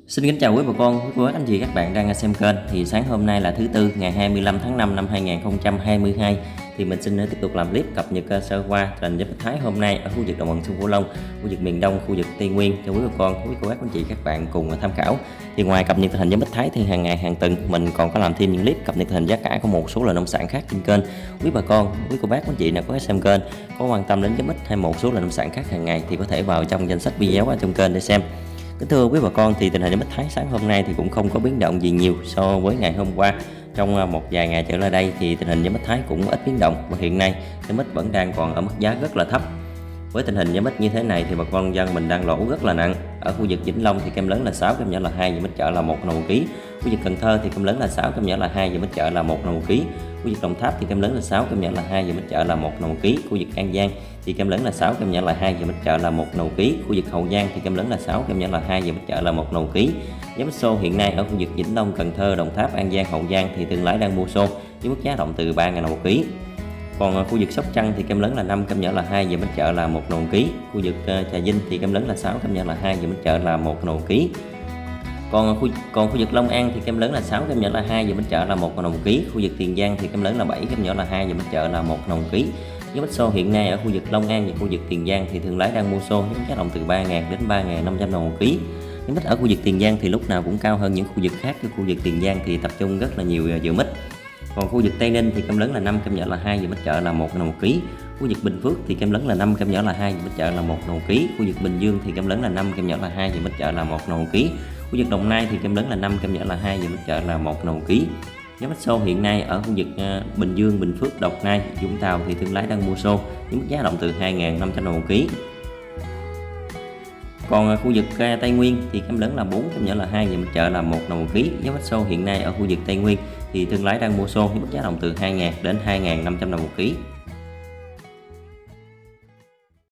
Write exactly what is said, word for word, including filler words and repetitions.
Xin kính chào quý bà con, quý cô bác anh chị các bạn đang xem kênh. Thì sáng hôm nay là thứ tư ngày hai mươi lăm tháng năm năm hai nghìn không trăm hai mươi hai, thì mình xin tiếp tục làm clip cập nhật sơ qua tình hình giá bách Thái hôm nay ở khu vực đồng bằng sông Cửu Long, khu vực miền Đông, khu vực Tây Nguyên cho quý bà con, quý cô bác anh chị các bạn cùng tham khảo. Thì ngoài cập nhật tình hình giá bách Thái thì hàng ngày hàng tuần mình còn có làm thêm những clip cập nhật tình hình giá cả của một số loại nông sản khác trên kênh. Quý bà con, quý cô bác anh chị nào có xem kênh có quan tâm đến giá bách hay một số loại nông sản khác hàng ngày thì có thể vào trong danh sách video ở trong kênh để xem. Kính thưa quý bà con, thì tình hình giá bách Thái sáng hôm nay thì cũng không có biến động gì nhiều so với ngày hôm qua. Trong một vài ngày trở lại đây thì tình hình giá bách Thái cũng ít biến động, và hiện nay giá bách vẫn đang còn ở mức giá rất là thấp. Với tình hình giá bách như thế này thì bà con nông dân mình đang lỗ rất là nặng. Ở khu vực Vĩnh Long thì kem lớn là sáu, kem nhỏ là hai, và mít chợ là một đồng một ký. Khu vực Cần Thơ thì kem lớn là sáu, kem nhỏ là hai, và mít chợ là một đồng một ký. Khu vực Đồng Tháp thì kem lớn là sáu, kem nhỏ là hai, và mít chợ là một đồng một ký. Khu vực An Giang thì kem lớn là sáu, kem nhỏ là hai, và mít chợ là một đồng một ký. Khu vực Hậu Giang thì kem lớn là sáu, kem nhỏ là hai, và mít chợ là một đồng một ký. Giá mít xô hiện nay ở khu vực Vĩnh Long, Cần Thơ, Đồng Tháp, An Giang, Hậu Giang thì thương lái đang mua xô với mức giá động từ ba nghìn đồng một ký. Còn khu vực Sóc Trăng thì kem lớn là năm, kem nhỏ là hai, và mít chợ là một đồng một ký. Khu vực Trà Vinh thì kem lớn là sáu, kem nhỏ là hai, và mít chợ là một đồng một ký. Còn khu còn khu vực Long An thì kem lớn là sáu, kem nhỏ là hai, và mít chợ là một đồng một ký. Khu vực Tiền Giang thì kem lớn là bảy, kem nhỏ là hai, và mít chợ là một đồng một ký. Giá mít xô hiện nay ở khu vực Long An và khu vực Tiền Giang thì thương lái đang mua xô với giá động từ ba nghìn đến ba nghìn năm trăm đồng một ký. Giá mít ở khu vực Tiền Giang thì lúc nào cũng cao hơn những khu vực khác. Cái khu vực Tiền Giang thì tập trung rất là nhiều vựa mít. Còn khu vực Tây Ninh thì kem lớn là năm, kem nhỏ là hai, và mít chợ là một đồng một ký. Khu vực Bình Phước thì kem lớn là năm, kem nhỏ là hai, và mít chợ là một đồng một ký. Khu vực Bình Dương thì kem lớn là năm, kem nhỏ là hai, và mít chợ là một đồng một ký. Khu vực Đồng Nai thì kem lớn là năm, kem nhỏ là hai, và mít chợ là một đồng một ký. Giá mít xô hiện nay ở khu vực Bình Dương, Bình Phước, Đồng Nai, Vũng Tàu thì thương lái đang mua xô với mức giá động từ hai nghìn năm trăm đồng một ký. Còn khu vực Tây Nguyên thì kem lớn là bốn, kem nhỏ là hai, và mít chợ là một đồng một ký. Giá mít xô hiện nay ở khu vực Tây Nguyên thì thương lái đang mua xô với mức giá động từ hai nghìn đến hai nghìn năm trăm đồng một ký.